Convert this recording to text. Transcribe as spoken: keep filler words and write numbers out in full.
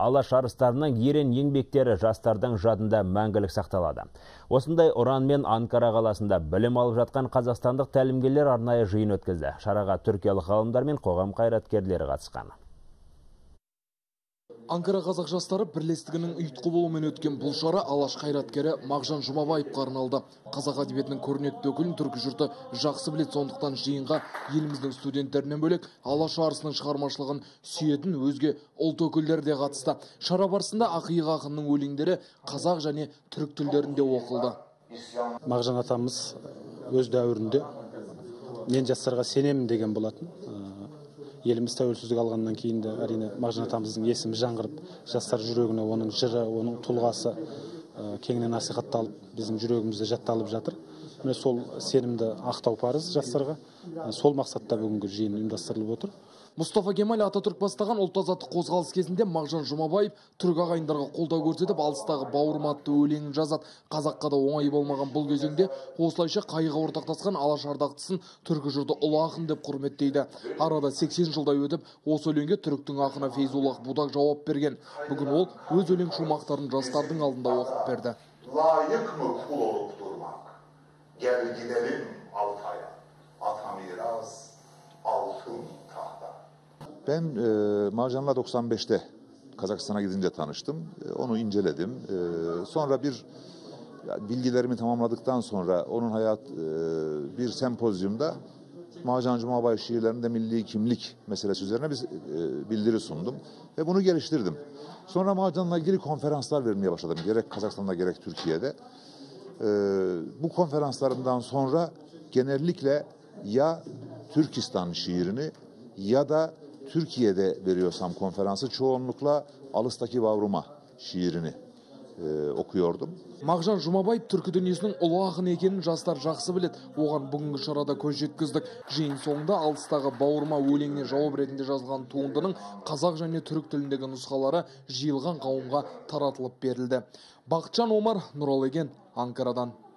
Алаш арыстарының ерен еңбектері жастардың жадында мәңгілік сақталады. Осындай ұран мен Анкара қаласында білім алып жатқан қазақстандық тәлімгерлер арнайы жиын өткізді. Шараға түркиялық ғалымдар мен қоғам қайраткерлері қатысқан. Анкара қазақ жастары бірлестігінің ұйытқы болуымен өткен бұл шара алаш қайраткері Мағжан Жұмабаевқа арналды. Қазақ әдебиетінің көрнекті өкілін түркі жұрты жақсы білет, сондықтан жиынға еліміздің студенттерінен бөлек алаш арысының шығармашылығын сүйетін өзге ұлт өкілдері де қатысты. Шара барысында ақиық ақынның өлеңдері қазақ және түрік тілдерінде оқылды. Мағжан атамыз өз дәуірінде мен жастарға сенемін деген болатын. Еліміз тәуелсіздік алғаннан кейін де әрине Мағжан атамыздың есімі жаңғырып, жастар жүрегіне оның жыры, оның тұлғасы кеңінен насихатталып, біздің жүрегімізде жатталып жатыр. Міне сол сенімді ақтау парыз жастарға. Сол мақсатта бүгінгі жиын ұйымдастырылып отыр. Мұстафа Кемал Ататүрік бастаған ұлт азаттық қозғалыс кезінде Мағжан Жұмабаев түрік ағайындарға қолдау көрсетіп, алыстағы бауырым атты өлеңін жазады. Қазаққа да оңай болмаған бұл кезеңде осылайша қайғыға ортақтасқан алаш ардақтысын түркі жұрты ұлы ақын деп құрметтейді. Арада сексен жылдай өтіп, осы өлеңге түріктің ақыны Фейзуллах Будак жауап берген. Бүгін ол өз өлең шумақтарын жастардың алдында оқып берді. Layık mı kul olup durmak? Gel gidelim Altay'a. Ata miras altın tahta. Ben e, Mağcan'la doksan beşte Kazakistan'a gidince tanıştım. E, onu inceledim. E, sonra bir ya, bilgilerimi tamamladıktan sonra onun hayat e, bir sempozyumda Mağcan Cumabayev şiirlerinde milli kimlik meselesi üzerine bir e, bildiri sundum. Ve bunu geliştirdim. Sonra Mağcan'la ilgili konferanslar vermeye başladım. Gerek Kazakistan'da gerek Türkiye'de. E, bu konferanslarımdan sonra genellikle ya Türkistan şiirini ya da Türkiye'de veriyorsam konferansı çoğunlukla Alыстaki Vavruma şiirini e, okuyordum. Мағжан Жұмабаев түркі дүниесінің ұлы ақын екенін жастар жақсы білет. Оған бүгінгі шарада көз жеткіздік. Жиын соңында алыстағы бауырма өлеңіне жауап ретінде жазылған туындының қазақ және түрік тіліндегі нұсқалары жиылған қауымға таратылып берілді. Бақытжан Омар, Нұралы Еген, Анкарадан.